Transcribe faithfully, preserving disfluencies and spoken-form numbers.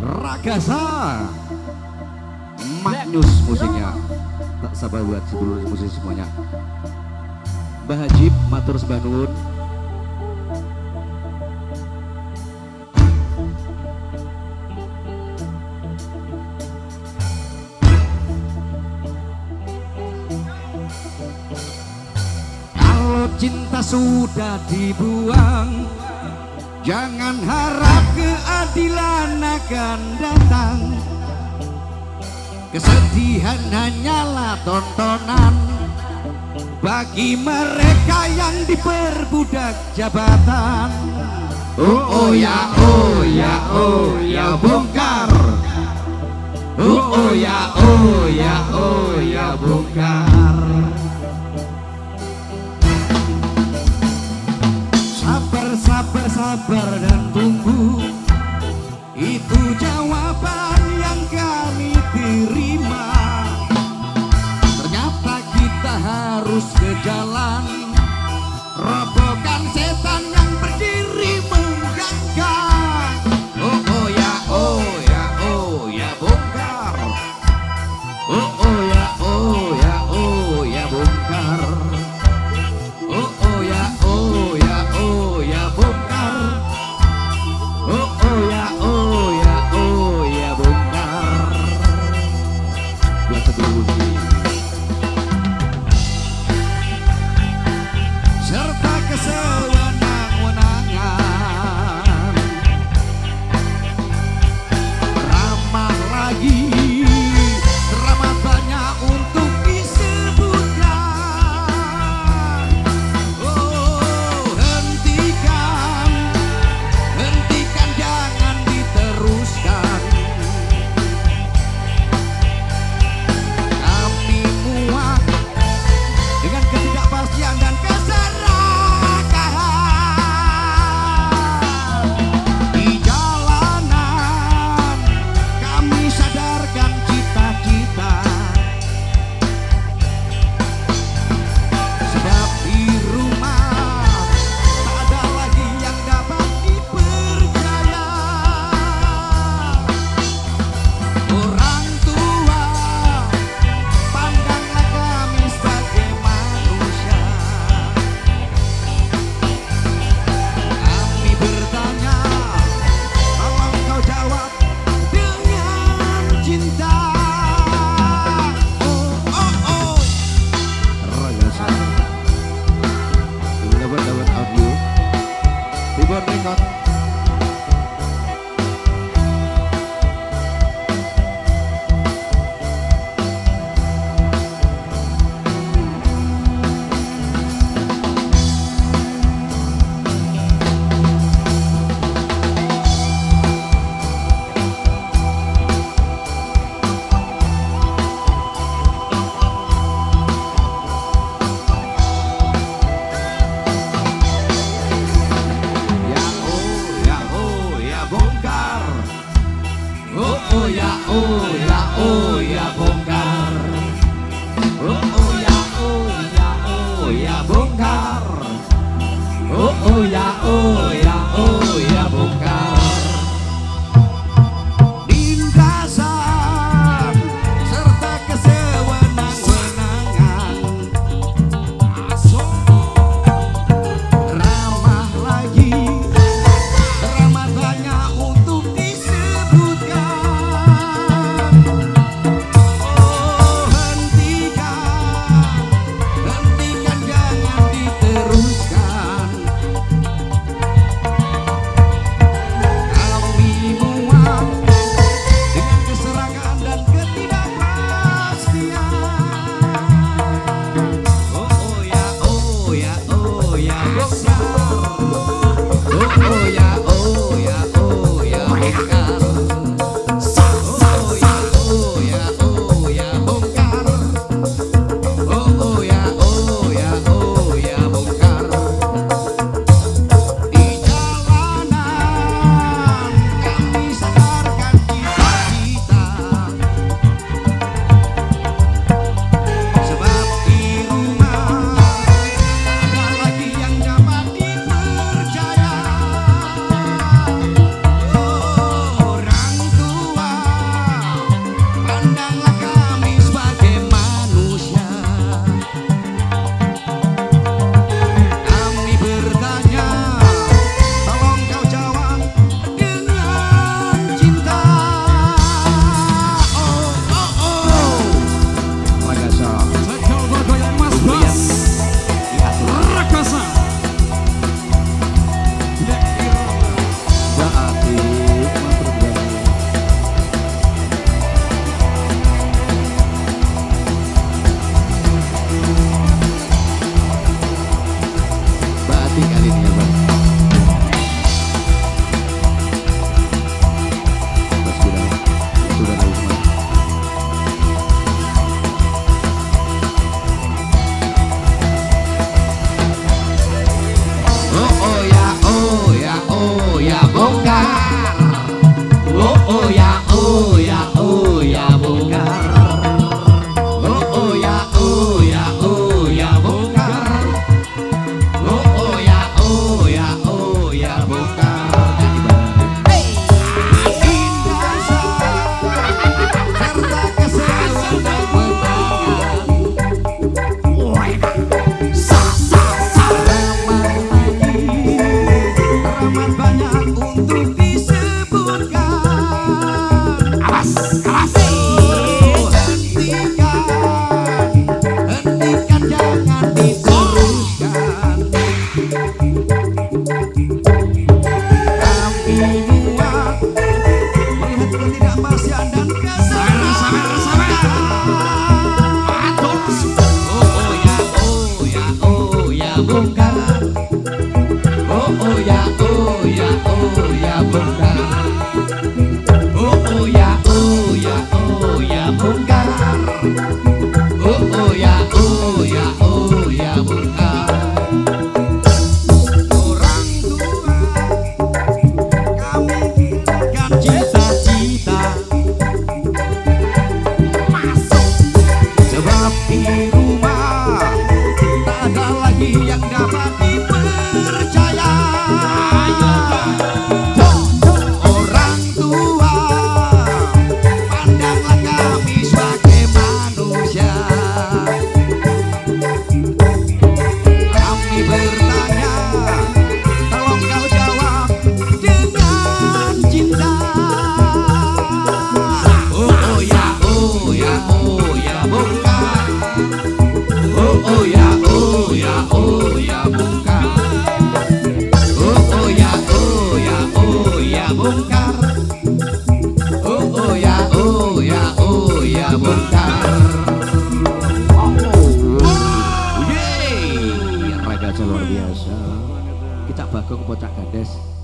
Ragasa Magnus musiknya. Tak sabar buat seluruh musik semuanya. Mbah Hajib matur sembah nuwun. Kalau cinta sudah dibuang, jangan harap keadilan akan datang. Kesedihan hanyalah tontonan bagi mereka yang diperbudak jabatan. Oh oh ya oh ya oh ya bongkar. Oh oh ya oh ya oh ya bongkar. Sabar sabar sabar dan tunggu, itu jawaban yang kami terima. Ternyata kita harus ke jalan, robohkan setan yang berdiri mengganggang. Oh oh ya oh ya oh ya bongkar. Oh oh ya oh ya oh ya bongkar. Oh oh ya oh ya oh ya bongkar. Oh oh ya oh ya oh ya bongkar. Buat seluruh serta kesewenang-wenangan, ramah lagi, ramah banyak untuk disebutkan. Oh hentikan, hentikan jangan diteruskan. Kami muak dengan ketidakpastian dan keserakahan. Di jalanan kami sadarkan cita-cita, sebab di rumah tak ada lagi yang dapat dipercaya. Orang tua, pandanglah kami sebagai manusia. Kami bertanya, tolong kau jawab dengan cinta. Oh oh oh Ragasa dapat dapat audio keyboard record. Ya oh ya oh ya bongkar. Oh oh ya oh ya oh ya bongkar. Oh oh ya oh ya oh ya bongkar. Oh oh ya oh ya oh ya bongkar. Lintasan serta kesewenang-wenangan, ramah lagi, ramah banyak untuk disebutkan. Oh hentikan, hentikan jangan diteruskan. Kami muak dengan keserakahan dan ketidakpastian. Oh oh ya oh ya oh ya bongkar. Oh oh ya oh ya oh ya bongkar. Oh ya oh ya oh ya bongkar. Oh oh ya oh ya oh ya bongkar. Di jalanan kami sadarkan cita-cita, sebab di rumah tak ada lagi yang dapat kali ini ya Bang. Mas Bira, Saudara Usman. Oh oh ya oh ya oh ya bongkar. Oh oh ya oh ya oh ya bongkar. Oh oh ya oh ya oh ya bongkar. Oh oh ya oh ya oh ya bongkar. Indah serta keselamatan menangan. Sa sa sa ramai lagi, teramat banyak untuk disebutkan. Awas awas. Oh, hentikan, hentikan jangan diteruskan. Kami buat melihat ketidakpastian dan kesalahan. Oh oh ya oh ya oh ya bongkar. Oh oh ya oh ya oh ya bongkar. Oh oh ya oh ya oh ya bongkar. Oh oh ya oh ya oh ya bongkar. Orang tua kami berikan cita-cita masuk, sebab di rumah tak ada lagi yang dapat dipercaya. Orang tua, pandanglah kami sebagai manusia. Kami bertanya, tolong kau jawab dengan cinta. Oh oh ya oh ya oh ya bongkar. Oh oh ya oh ya oh ya bongkar. Oh oh ya oh ya oh ya bongkar. Oh oh ya oh ya oh ya bongkar. Yeay, raga luar biasa. Kita bagong pocak gades.